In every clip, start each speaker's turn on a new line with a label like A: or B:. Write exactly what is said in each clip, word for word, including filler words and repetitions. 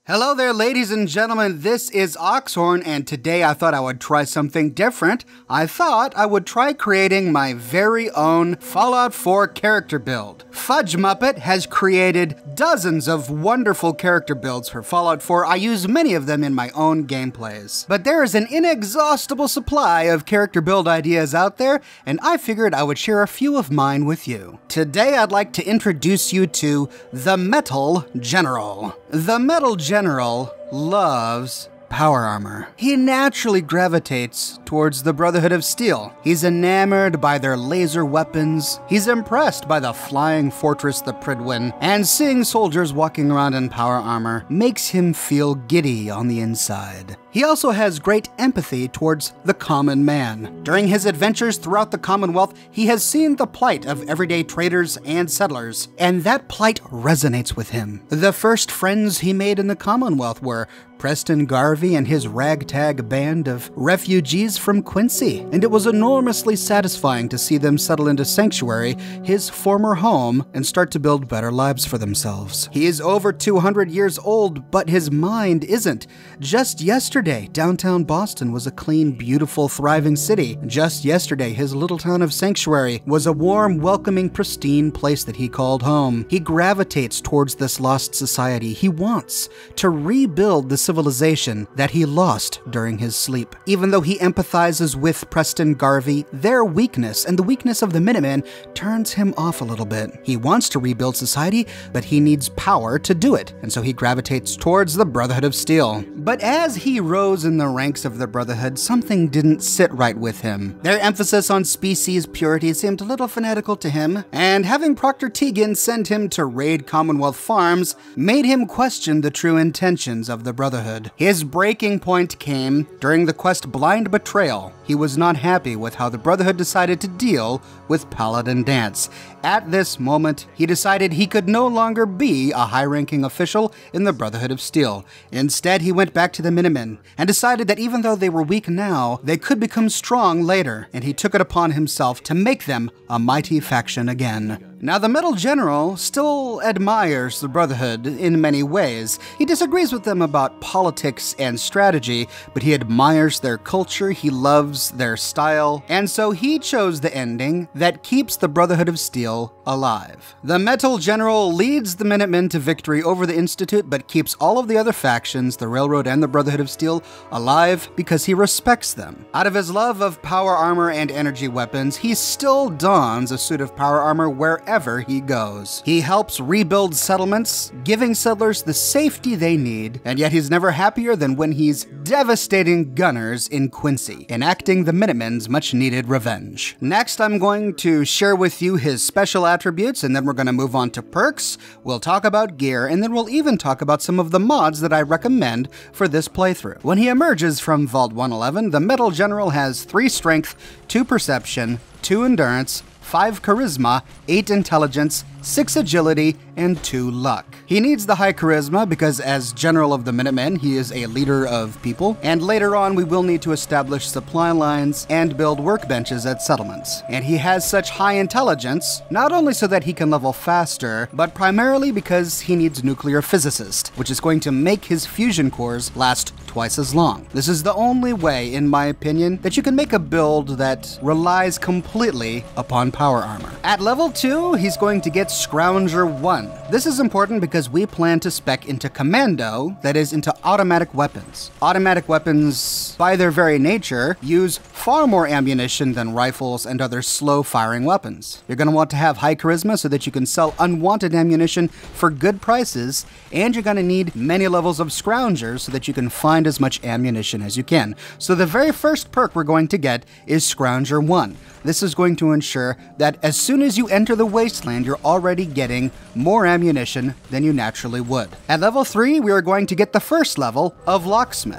A: Hello there, ladies and gentlemen, this is Oxhorn, and today I thought I would try something different. I thought I would try creating my very own Fallout four character build. Fudge Muppet has created dozens of wonderful character builds for Fallout four. I use many of them in my own gameplays. But there is an inexhaustible supply of character build ideas out there, and I figured I would share a few of mine with you. Today I'd like to introduce you to the Metal General. The Metal General loves power armor. He naturally gravitates towards the Brotherhood of Steel. He's enamored by their laser weapons. He's impressed by the flying fortress, the Prydwen, and seeing soldiers walking around in power armor makes him feel giddy on the inside. He also has great empathy towards the common man. During his adventures throughout the Commonwealth, he has seen the plight of everyday traders and settlers, and that plight resonates with him. The first friends he made in the Commonwealth were Preston Garvey and his ragtag band of refugees from Quincy, and it was enormously satisfying to see them settle into Sanctuary, his former home, and start to build better lives for themselves. He is over two hundred years old, but his mind isn't. Just yesterday, downtown Boston was a clean, beautiful, thriving city. Just yesterday, his little town of Sanctuary was a warm, welcoming, pristine place that he called home. He gravitates towards this lost society. He wants to rebuild the civilization that he lost during his sleep. Even though he empathizes with Preston Garvey, their weakness and the weakness of the Minutemen turns him off a little bit. He wants to rebuild society, but he needs power to do it, and so he gravitates towards the Brotherhood of Steel. But as he rose in the ranks of the Brotherhood, something didn't sit right with him. Their emphasis on species purity seemed a little fanatical to him, and having Proctor Tegan send him to raid Commonwealth farms made him question the true intentions of the Brotherhood. His breaking point came during the quest Blind Betrayal. He was not happy with how the Brotherhood decided to deal with Paladin Danse. At this moment, he decided he could no longer be a high-ranking official in the Brotherhood of Steel. Instead, he went back to the Minutemen and decided that even though they were weak now, they could become strong later, and he took it upon himself to make them a mighty faction again. Now, the Metal General still admires the Brotherhood in many ways. He disagrees with them about politics and strategy, but he admires their culture, he loves their style, and so he chose the ending that keeps the Brotherhood of Steel alive. The Metal General leads the Minutemen to victory over the Institute, but keeps all of the other factions, the Railroad and the Brotherhood of Steel, alive because he respects them. Out of his love of power armor and energy weapons, he still dons a suit of power armor wherever he goes. He helps rebuild settlements, giving settlers the safety they need, and yet he's never happier than when he's devastating gunners in Quincy, enacting the Minutemen's much-needed revenge. Next, I'm going to share with you his special attributes, and then we're going to move on to perks. We'll talk about gear, and then we'll even talk about some of the mods that I recommend for this playthrough. When he emerges from Vault one eleven, the Metal General has three strength, two perception, two endurance, five charisma, eight intelligence, six agility, and two luck. He needs the high charisma because as General of the Minutemen, he is a leader of people, and later on we will need to establish supply lines and build workbenches at settlements. And he has such high intelligence, not only so that he can level faster, but primarily because he needs nuclear physicist, which is going to make his fusion cores last twice as long. This is the only way, in my opinion, that you can make a build that relies completely upon power armor. At level two, he's going to get Scrounger one. This is important because we plan to spec into Commando, that is, into automatic weapons. Automatic weapons, by their very nature, use far more ammunition than rifles and other slow-firing weapons. You're going to want to have high charisma so that you can sell unwanted ammunition for good prices, and you're going to need many levels of Scroungers so that you can find as much ammunition as you can. So the very first perk we're going to get is Scrounger one. This is going to ensure that as soon as you enter the Wasteland, you're already getting more ammunition than you naturally would. At level three, we are going to get the first level of Locksmith.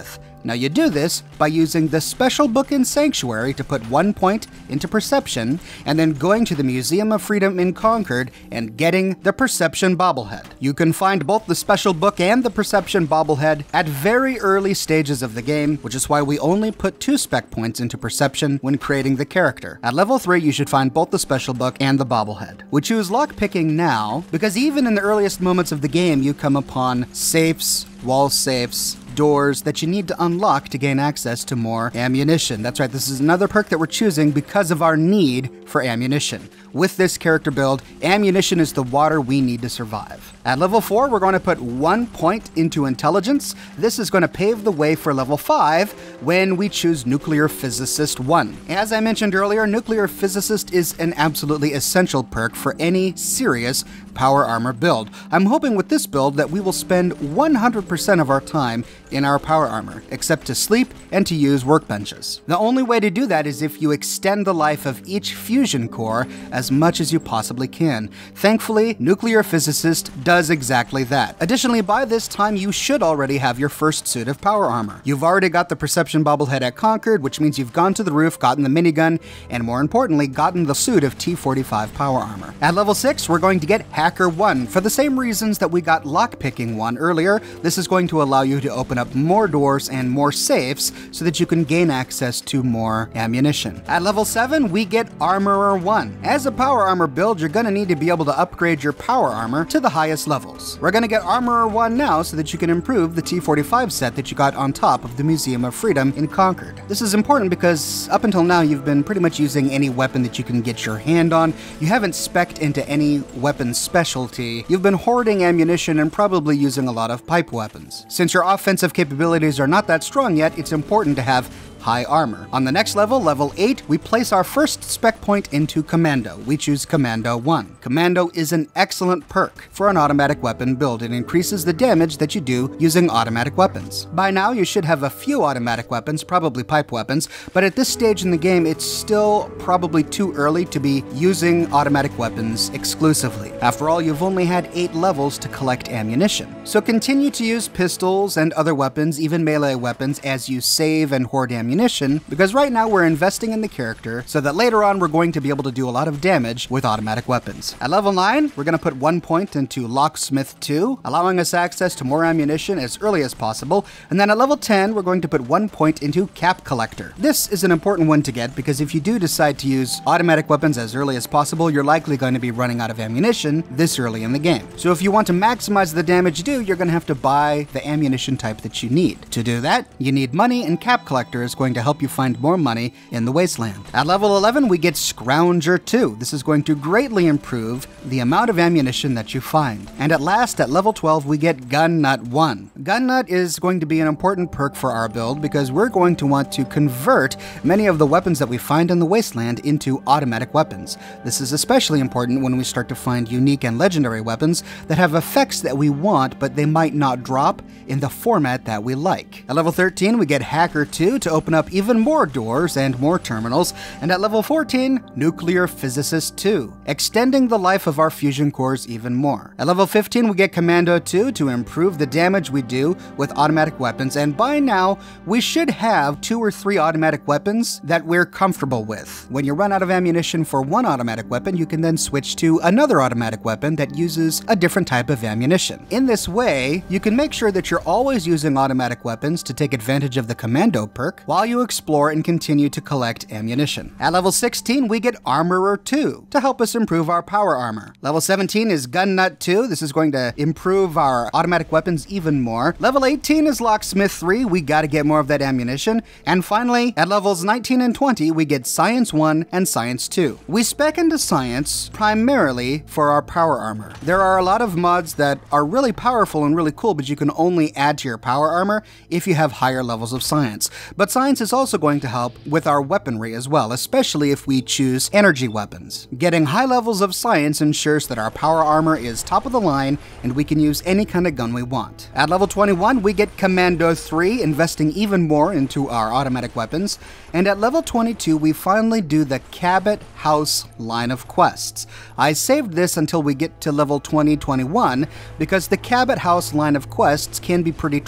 A: Now you do this by using the special book in Sanctuary to put one point into Perception, and then going to the Museum of Freedom in Concord and getting the Perception bobblehead. You can find both the special book and the Perception bobblehead at very early stages of the game, which is why we only put two spec points into Perception when creating the character. At level three, you should find both the special book and the bobblehead. We choose lockpicking now because even in the earliest moments of the game, you come upon safes, wall safes, doors that you need to unlock to gain access to more ammunition. That's right, this is another perk that we're choosing because of our need for ammunition. With this character build, ammunition is the water we need to survive. At level four, we're going to put one point into Intelligence. This is going to pave the way for level five when we choose Nuclear Physicist one. As I mentioned earlier, Nuclear Physicist is an absolutely essential perk for any serious power armor build. I'm hoping with this build that we will spend one hundred percent of our time in our power armor, except to sleep and to use workbenches. The only way to do that is if you extend the life of each fusion core as much as you possibly can. Thankfully, Nuclear Physicist does exactly that. Additionally, by this time, you should already have your first suit of power armor. You've already got the Perception bobblehead at Concord, which means you've gone to the roof, gotten the minigun, and more importantly, gotten the suit of T forty-five power armor. At level six, we're going to get Hacker one. For the same reasons that we got Lockpicking one earlier, this is going to allow you to open up more doors and more safes so that you can gain access to more ammunition. At level seven, we get Armorer one. As a power armor build, you're going to need to be able to upgrade your power armor to the highest levels. We're going to get Armorer one now so that you can improve the T forty-five set that you got on top of the Museum of Freedom in Concord. This is important because up until now, you've been pretty much using any weapon that you can get your hand on. You haven't spec'd into any weapon specialty. You've been hoarding ammunition and probably using a lot of pipe weapons. Since your offensive capabilities are not that strong yet, it's important to have high armor. On the next level, level eight, we place our first spec point into Commando. We choose Commando one. Commando is an excellent perk for an automatic weapon build. It increases the damage that you do using automatic weapons. By now, you should have a few automatic weapons, probably pipe weapons, but at this stage in the game, it's still probably too early to be using automatic weapons exclusively. After all, you've only had eight levels to collect ammunition. So continue to use pistols and other weapons, even melee weapons, as you save and hoard ammunition, because right now we're investing in the character so that later on we're going to be able to do a lot of damage with automatic weapons. At level nine, we're going to put one point into Locksmith two, allowing us access to more ammunition as early as possible, and then at level ten, we're going to put one point into Cap Collector. This is an important one to get because if you do decide to use automatic weapons as early as possible, you're likely going to be running out of ammunition this early in the game. So if you want to maximize the damage you do, you're going to have to buy the ammunition type that you need. To do that, you need money, and Cap Collector is going to help you find more money in the Wasteland. At level eleven, we get Scrounger two. This is going to greatly improve the amount of ammunition that you find. And at last, at level twelve, we get Gun Nut one. Gun Nut is going to be an important perk for our build because we're going to want to convert many of the weapons that we find in the Wasteland into automatic weapons. This is especially important when we start to find unique and legendary weapons that have effects that we want, but they might not drop in the format that we like. At level thirteen, we get Hacker two to open up even more doors and more terminals, and at level fourteen, Nuclear Physicist two, extending the life of our fusion cores even more. At level fifteen, we get Commando two to improve the damage we do with automatic weapons, and by now, we should have two or three automatic weapons that we're comfortable with. When you run out of ammunition for one automatic weapon, you can then switch to another automatic weapon that uses a different type of ammunition. In this way, you can make sure that you're always using automatic weapons to take advantage of the Commando perk, while you explore and continue to collect ammunition. At level sixteen, we get Armorer two to help us improve our power armor. Level seventeen is Gun Nut two. This is going to improve our automatic weapons even more. Level eighteen is Locksmith three. We gotta get more of that ammunition. And finally, at levels nineteen and twenty, we get Science one and Science two. We spec into Science primarily for our power armor. There are a lot of mods that are really powerful and really cool, but you can only add to your power armor if you have higher levels of Science. But Science is also going to help with our weaponry as well, especially if we choose energy weapons. Getting high levels of Science ensures that our power armor is top of the line and we can use any kind of gun we want. At level twenty-one, we get Commando three, investing even more into our automatic weapons. And at level twenty-two, we finally do the Cabot House line of quests. I saved this until we get to level twenty twenty-one because the Cabot House line of quests can be pretty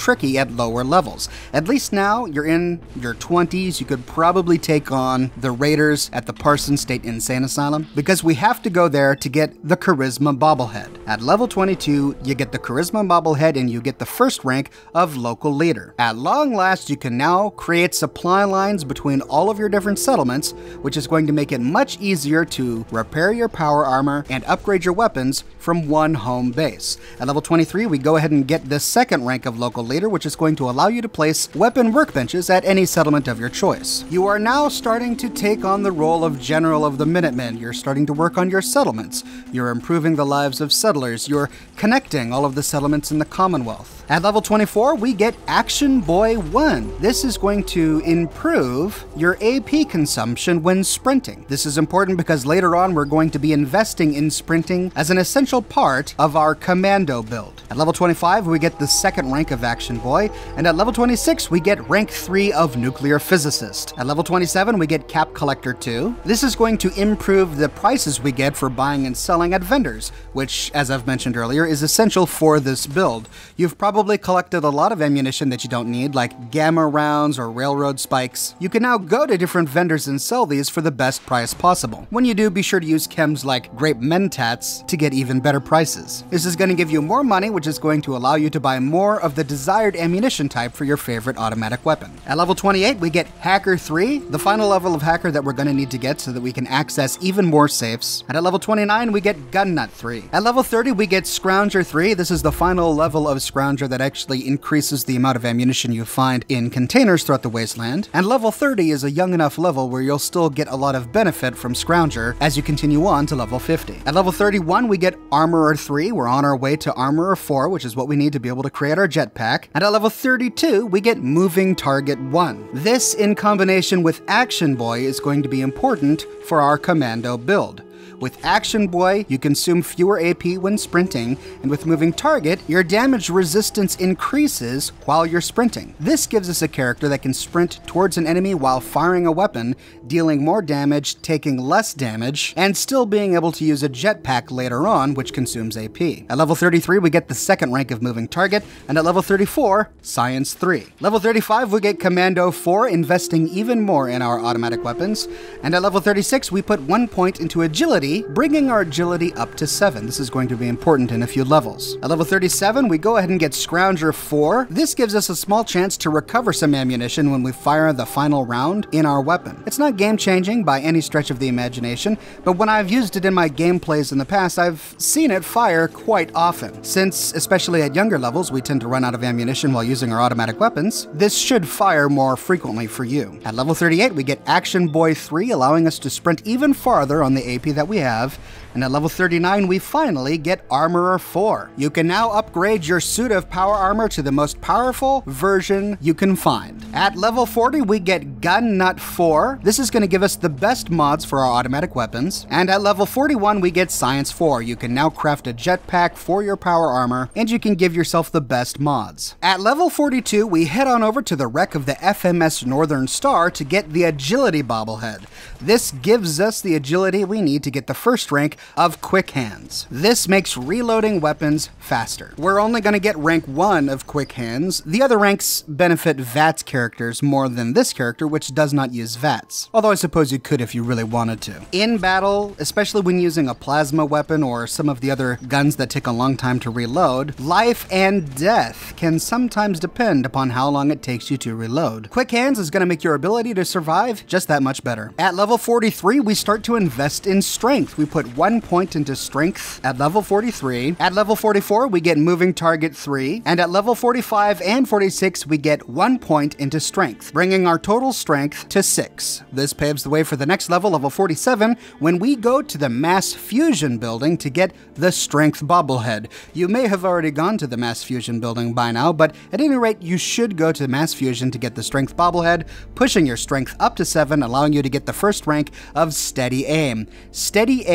A: tricky at lower levels. At least now you're in your twenties, you could probably take on the raiders at the Parsons State Insane Asylum, because we have to go there to get the Charisma Bobblehead. At level twenty-two, you get the Charisma Bobblehead and you get the first rank of Local Leader. At long last, you can now create supply lines between all of your different settlements, which is going to make it much easier to repair your power armor and upgrade your weapons from one home base. At level twenty-three, we go ahead and get the second rank of Local Leader, which is going to allow you to place weapon workbenches at any settlement of your choice. You are now starting to take on the role of General of the Minutemen. You're starting to work on your settlements. You're improving the lives of settlers. You're connecting all of the settlements in the Commonwealth. At level twenty-four, we get Action Boy one. This is going to improve your A P consumption when sprinting. This is important because later on we're going to be investing in sprinting as an essential part of our commando build. At level twenty-five, we get the second rank of Action Boy, and at level twenty-six, we get rank three of Nuclear Physicist. At level twenty-seven, we get Cap Collector two. This is going to improve the prices we get for buying and selling at vendors, which, as I've mentioned earlier, is essential for this build. You've probably collected a lot of ammunition that you don't need, like gamma rounds or railroad spikes. You can now go to different vendors and sell these for the best price possible. When you do, be sure to use chems like Grape Mentats to get even better prices. This is going to give you more money, which is going to allow you to buy more of the desired ammunition type for your favorite automatic weapon. At level twenty-eight, we get Hacker three, the final level of Hacker that we're going to need to get so that we can access even more safes. And at level twenty-nine, we get Gun Nut three. At level thirty, we get Scrounger three. This is the final level of Scrounger that actually increases the amount of ammunition you find in containers throughout the wasteland. And level thirty is a young enough level where you'll still get a lot of benefit from Scrounger as you continue on to level fifty. At level thirty-one, we get Armorer three. We're on our way to Armorer four, which is what we need to be able to create our jetpack. And at level thirty-two, we get Moving Target one. This, in combination with Action Boy, is going to be important for our commando build. With Action Boy, you consume fewer A P when sprinting, and with Moving Target, your damage resistance increases while you're sprinting. This gives us a character that can sprint towards an enemy while firing a weapon, dealing more damage, taking less damage, and still being able to use a jetpack later on, which consumes A P. At level thirty-three, we get the second rank of Moving Target, and at level thirty-four, Science three. Level thirty-five, we get Commando four, investing even more in our automatic weapons, and at level thirty-six, we put one point into Agility, bringing our agility up to seven. This is going to be important in a few levels. At level thirty-seven, we go ahead and get Scrounger four. This gives us a small chance to recover some ammunition when we fire the final round in our weapon. It's not game-changing by any stretch of the imagination, but when I've used it in my gameplays in the past, I've seen it fire quite often. Since, especially at younger levels, we tend to run out of ammunition while using our automatic weapons, this should fire more frequently for you. At level thirty-eight, we get Action Boy three, allowing us to sprint even farther on the A P that we have, and at level thirty-nine, we finally get Armorer four. You can now upgrade your suit of power armor to the most powerful version you can find. At level forty, we get Gun Nut four. This is going to give us the best mods for our automatic weapons. And at level forty-one, we get Science four. You can now craft a jetpack for your power armor, and you can give yourself the best mods. At level forty-two, we head on over to the wreck of the F M S Northern Star to get the Agility Bobblehead. This gives us the agility we need to get the first rank of Quick Hands. This makes reloading weapons faster. We're only going to get rank one of Quick Hands. The other ranks benefit V A T S characters more than this character, which does not use V A T S. Although I suppose you could if you really wanted to. In battle, especially when using a plasma weapon or some of the other guns that take a long time to reload, life and death can sometimes depend upon how long it takes you to reload. Quick Hands is going to make your ability to survive just that much better. At level forty-three, we start to invest in strength. We put one point into strength at level forty-three. At level forty-four, we get Moving Target three. And at level forty-five and forty-six, we get one point into strength, bringing our total strength to six. This paves the way for the next level, level forty-seven, when we go to the Mass Fusion building to get the Strength Bobblehead. You may have already gone to the Mass Fusion building by now, but at any rate, you should go to Mass Fusion to get the Strength Bobblehead, pushing your strength up to seven, allowing you to get the first rank of Steady Aim. Steady Aim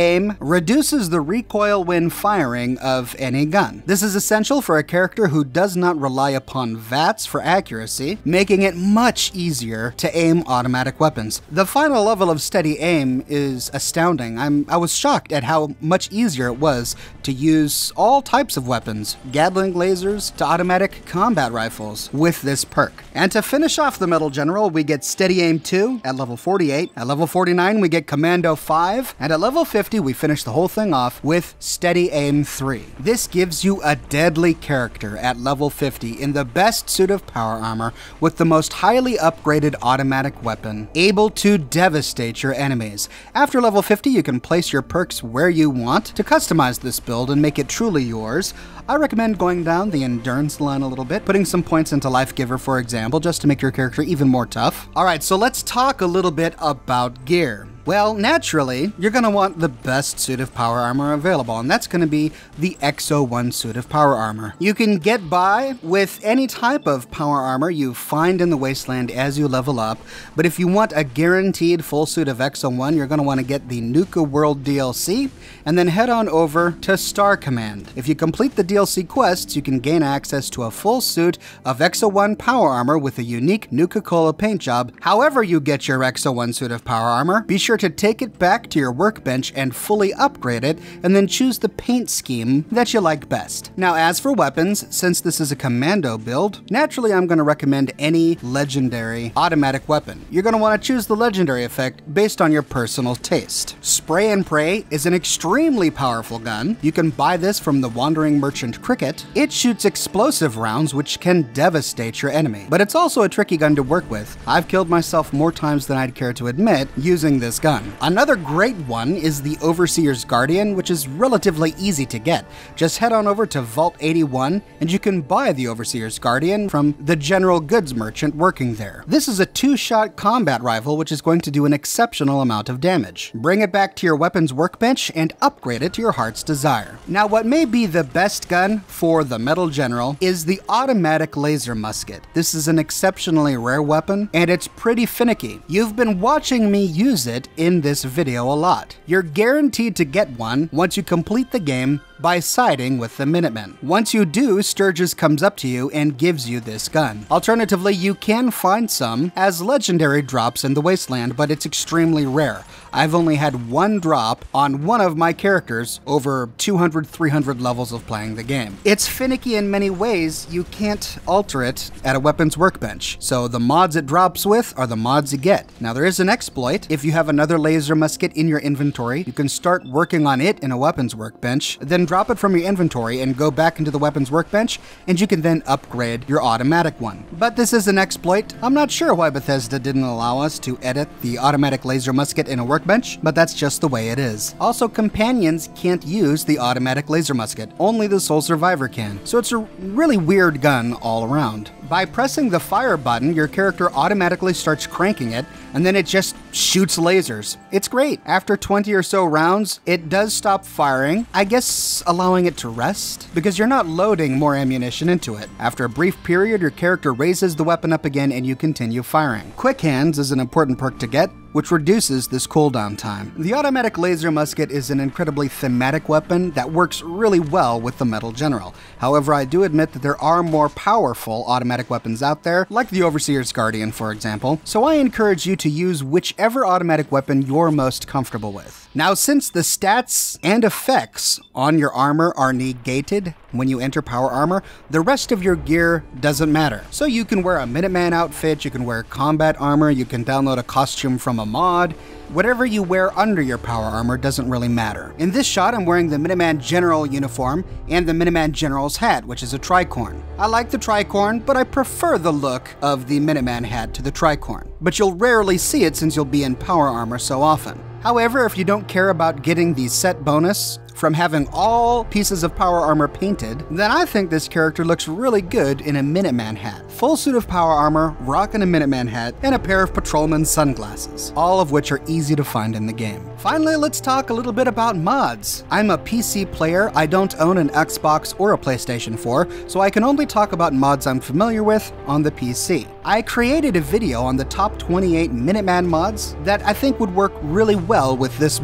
A: reduces the recoil when firing of any gun. This is essential for a character who does not rely upon V A Ts for accuracy, making it much easier to aim automatic weapons. The final level of steady aim is astounding. I'm, I was shocked at how much easier it was to use all types of weapons, Gatling lasers to automatic combat rifles, with this perk. And to finish off the Metal General, we get Steady Aim two at level forty-eight, at level forty-nine we get Commando five, and at level fifty we finish the whole thing off with Steady Aim three. This gives you a deadly character at level fifty in the best suit of power armor with the most highly upgraded automatic weapon, able to devastate your enemies. After level fifty, you can place your perks where you want to customize this build and make it truly yours. I recommend going down the endurance line a little bit, putting some points into Life Giver, for example, just to make your character even more tough. All right, so let's talk a little bit about gear. Well, naturally, you're going to want the best suit of power armor available, and that's going to be the X O one suit of power armor. You can get by with any type of power armor you find in the Wasteland as you level up, but if you want a guaranteed full suit of X O one, you're going to want to get the Nuka World D L C, and then head on over to Star Command. If you complete the D L C quests, you can gain access to a full suit of X O one power armor with a unique Nuka-Cola paint job. However you get your X O one suit of power armor, be sure to take it back to your workbench and fully upgrade it, and then choose the paint scheme that you like best. Now, as for weapons, since this is a commando build, naturally I'm going to recommend any legendary automatic weapon. You're going to want to choose the legendary effect based on your personal taste. Spray and Pray is an extremely powerful gun. You can buy this from the Wandering Merchant Cricket. It shoots explosive rounds which can devastate your enemy, but it's also a tricky gun to work with. I've killed myself more times than I'd care to admit using this gun. Another great one is the Overseer's Guardian, which is relatively easy to get. Just head on over to Vault eighty-one and you can buy the Overseer's Guardian from the general goods merchant working there. This is a two-shot combat rifle which is going to do an exceptional amount of damage. Bring it back to your weapons workbench and upgrade it to your heart's desire. Now, what may be the best gun for the Metal General is the automatic laser musket. This is an exceptionally rare weapon and it's pretty finicky. You've been watching me use it in this video a lot. You're guaranteed to get one once you complete the game by siding with the Minutemen. Once you do, Sturgis comes up to you and gives you this gun. Alternatively, you can find some as legendary drops in the Wasteland, but it's extremely rare. I've only had one drop on one of my characters over two hundred, three hundred levels of playing the game. It's finicky in many ways. You can't alter it at a weapons workbench, so the mods it drops with are the mods you get. Now, there is an exploit. If you have another laser musket in your inventory, you can start working on it in a weapons workbench, then drop it from your inventory and go back into the weapons workbench, and you can then upgrade your automatic one. But this is an exploit. I'm not sure why Bethesda didn't allow us to edit the automatic laser musket in a workbench, but that's just the way it is. Also, companions can't use the automatic laser musket. Only the sole survivor can. So it's a really weird gun all around. By pressing the fire button, your character automatically starts cranking it, and then it just shoots lasers. It's great. After twenty or so rounds, it does stop firing, I guess allowing it to rest, because you're not loading more ammunition into it. After a brief period, your character raises the weapon up again and you continue firing. Quick Hands is an important perk to get, which reduces this cooldown time. The automatic laser musket is an incredibly thematic weapon that works really well with the Metal General. However, I do admit that there are more powerful automatic weapons out there, like the Overseer's Guardian, for example, so I encourage you to use whichever automatic weapon you're most comfortable with. Now, since the stats and effects on your armor are negated when you enter power armor, the rest of your gear doesn't matter. So you can wear a Minuteman outfit, you can wear combat armor, you can download a costume from a mod. Whatever you wear under your power armor doesn't really matter. In this shot, I'm wearing the Minuteman General uniform and the Minuteman General's hat, which is a tricorn. I like the tricorn, but I prefer the look of the Minuteman hat to the tricorn. But you'll rarely see it since you'll be in power armor so often. However, if you don't care about getting the set bonus from having all pieces of power armor painted, then I think this character looks really good in a Minuteman hat. Full suit of power armor, rocking a Minuteman hat, and a pair of patrolman sunglasses, all of which are easy to find in the game. Finally, let's talk a little bit about mods. I'm a P C player, I don't own an Xbox or a PlayStation four, so I can only talk about mods I'm familiar with on the P C. I created a video on the top twenty-eight Minuteman mods that I think would work really well with this build.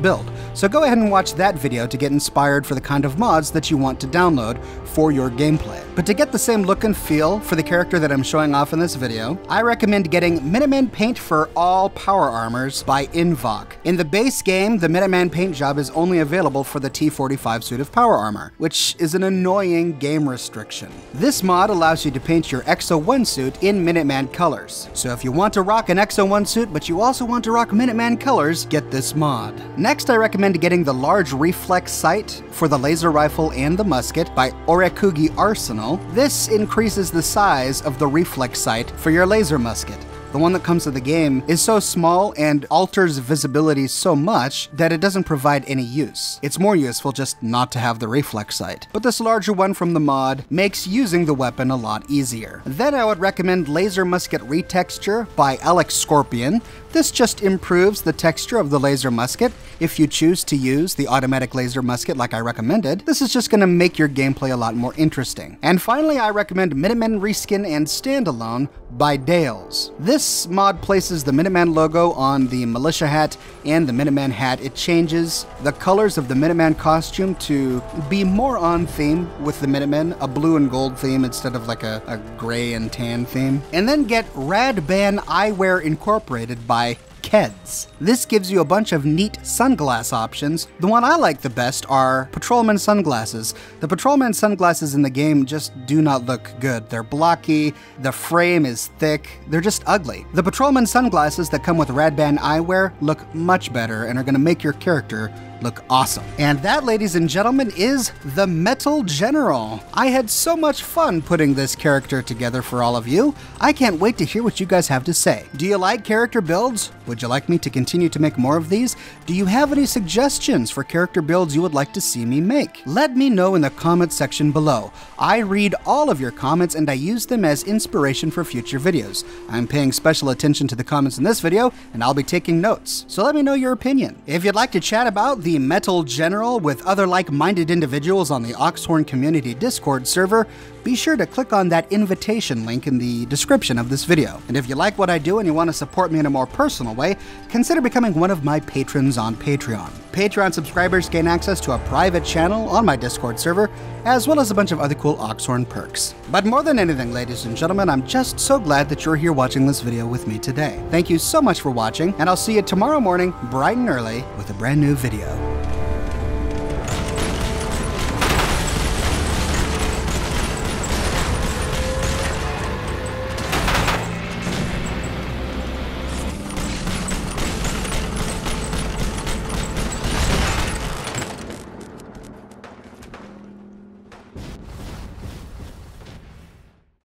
A: so go ahead and watch that video to get inspired for the kind of mods that you want to download for your gameplay. But to get the same look and feel for the character that I'm showing off in this video, I recommend getting Minuteman paint for all power armors by Invoke. In the base game, the Minuteman paint job is only available for the T forty-five suit of power armor, which is an annoying game restriction. This mod allows you to paint your X O one suit in Minuteman colors. So if you want to rock an X O one suit, but you also want to rock Minuteman colors, get this mod. Next, I recommend getting the large reflex sight for the laser rifle and the musket by Orekugi Arsenal. This increases the size of the reflex sight for your laser musket. The one that comes with the game is so small and alters visibility so much that it doesn't provide any use. It's more useful just not to have the reflex sight. But this larger one from the mod makes using the weapon a lot easier. Then I would recommend Laser Musket Retexture by Alex Scorpion. This just improves the texture of the laser musket. If you choose to use the automatic laser musket like I recommended, this is just going to make your gameplay a lot more interesting. And finally, I recommend Minuteman Reskin and Standalone by Dales. This mod places the Minuteman logo on the militia hat and the Minuteman hat. It changes the colors of the Minuteman costume to be more on theme with the Minutemen, a blue and gold theme instead of like a, a gray and tan theme. And then get Radban Eyewear Incorporated by Keds. This gives you a bunch of neat sunglass options. The one I like the best are Patrolman sunglasses. The Patrolman sunglasses in the game just do not look good. They're blocky, the frame is thick, they're just ugly. The Patrolman sunglasses that come with Radban Eyewear look much better and are going to make your character look awesome. And that, ladies and gentlemen, is the Metal General. I had so much fun putting this character together for all of you. I can't wait to hear what you guys have to say. Do you like character builds? Would you like me to continue to make more of these? Do you have any suggestions for character builds you would like to see me make? Let me know in the comments section below. I read all of your comments and I use them as inspiration for future videos. I'm paying special attention to the comments in this video and I'll be taking notes. So let me know your opinion. If you'd like to chat about the The Metal General with other like-minded individuals on the Oxhorn Community Discord server, be sure to click on that invitation link in the description of this video. And if you like what I do and you want to support me in a more personal way, consider becoming one of my patrons on Patreon. Patreon subscribers gain access to a private channel on my Discord server, as well as a bunch of other cool Oxhorn perks. But more than anything, ladies and gentlemen, I'm just so glad that you're here watching this video with me today. Thank you so much for watching, and I'll see you tomorrow morning, bright and early, with a brand new video.